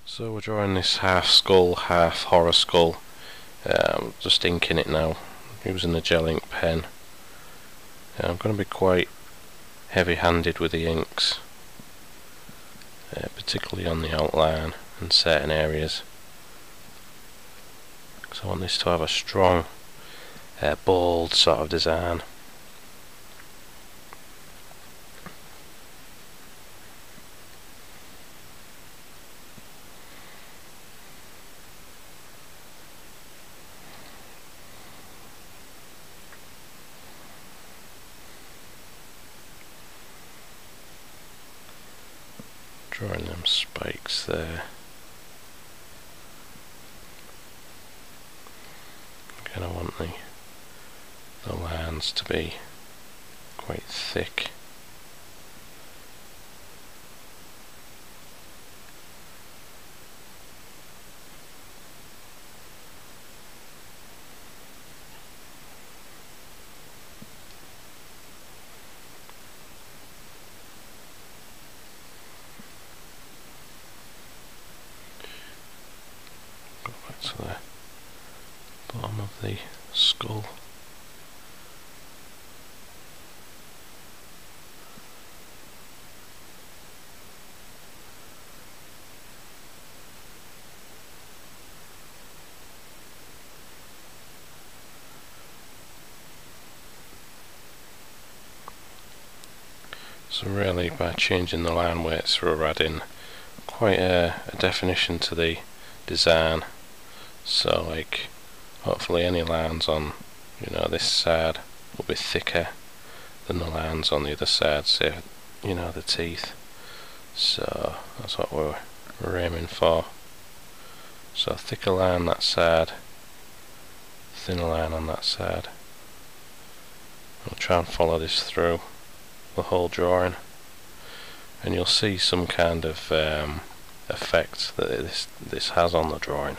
So we're drawing this half skull, half horror skull. Just inking it now, using the gel ink pen. I'm going to be quite heavy-handed with the inks, particularly on the outline and certain areas, because I want this to have a strong, bold sort of design. Drawing them spikes there. Again, I want the lines to be quite thick. Go back to the bottom of the skull. So really, by changing the line weights, we're adding quite a definition to the design. So like, hopefully any lines on, this side will be thicker than the lines on the other side, say, the teeth. So that's what we're aiming for. So thicker line that side, thinner line on that side. We'll try and follow this through the whole drawing, and you'll see some kind of effect that this has on the drawing.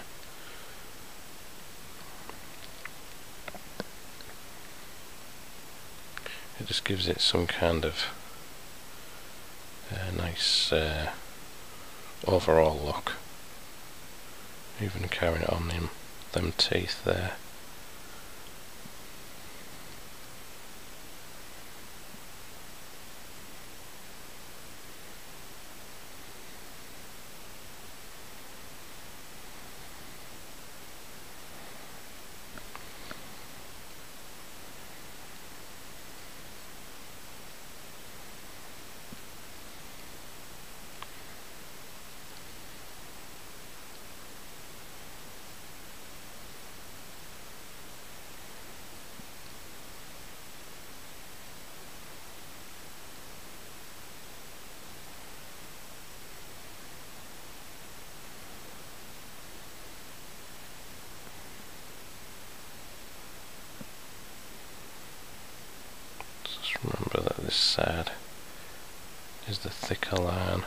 It just gives it some kind of nice overall look, even carrying it on them teeth there. Remember that this side is the thicker line.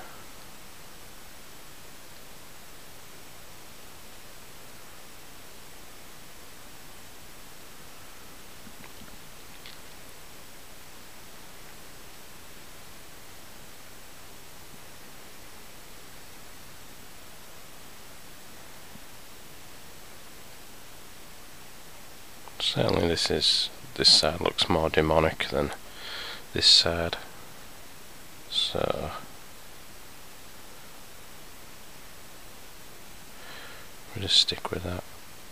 Certainly this side looks more demonic than this side, so we'll just stick with that.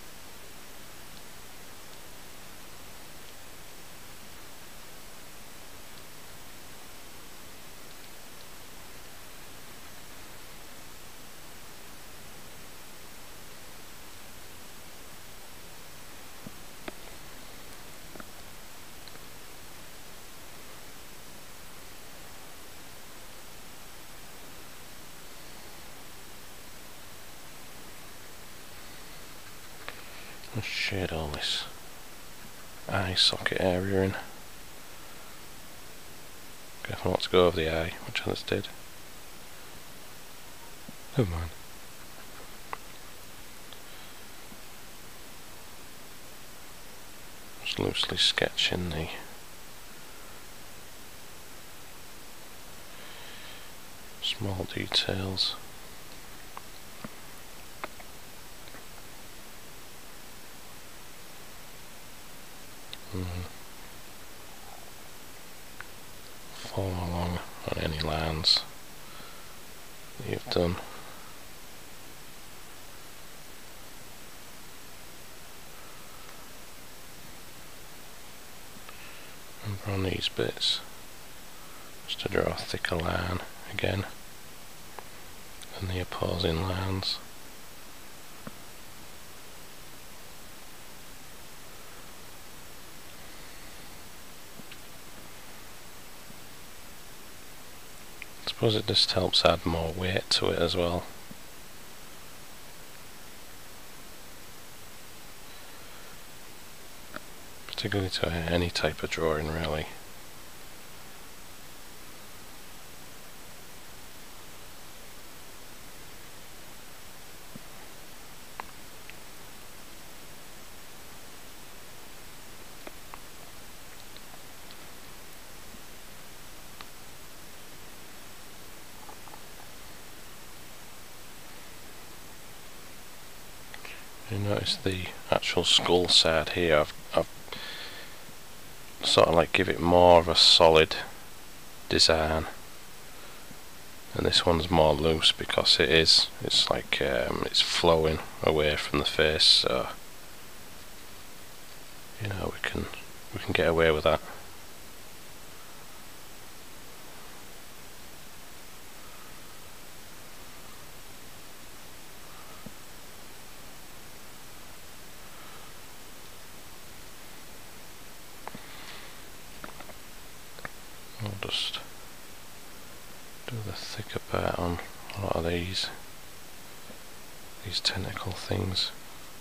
Let's shade all this eye socket area in. Careful not to go over the eye, which others did. Never mind. Just loosely sketching the small details. follow along on any lines that you've done. Remember on these bits, just to draw a thicker line again than the opposing lines. I suppose it just helps add more weight to it as well. Particularly to any type of drawing, really. You notice the actual skull side here, I've sort of like give it more of a solid design, and this one's more loose because it's like it's flowing away from the face, so you know we can get away with that. I'll just do the thicker part on a lot of these tentacle things.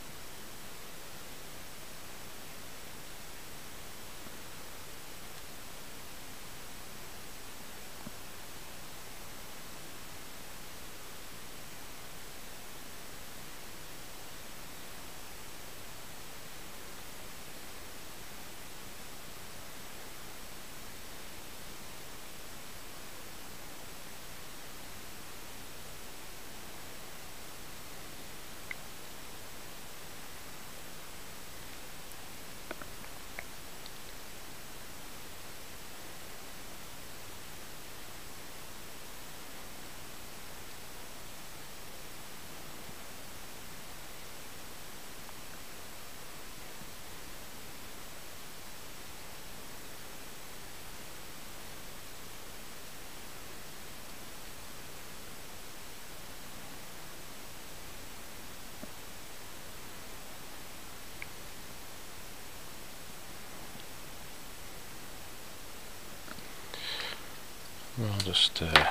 I'll just use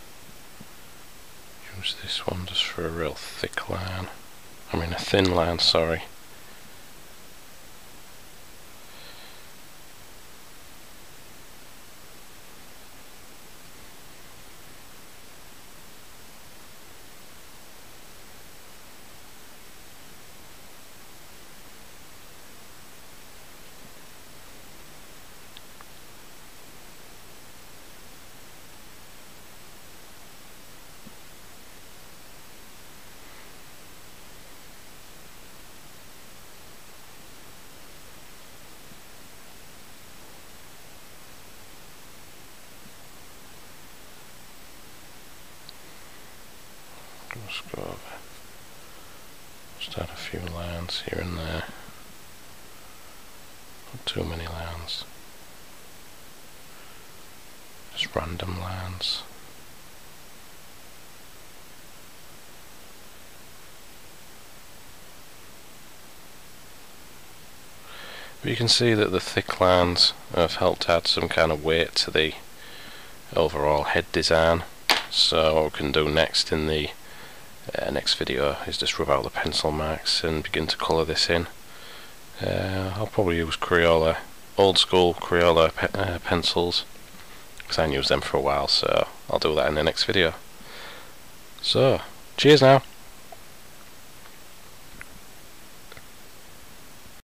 this one just for a real thick line. I mean a thin line, sorry. Just go over, just add a few lines here and there, not too many lines, just random lines. But you can see that the thick lines have helped add some kind of weight to the overall head design. So what we can do next in the next video is just rub out the pencil marks and begin to colour this in. I'll probably use Crayola, old school Crayola pencils, because I haven't used them for a while, so I'll do that in the next video. So, cheers now!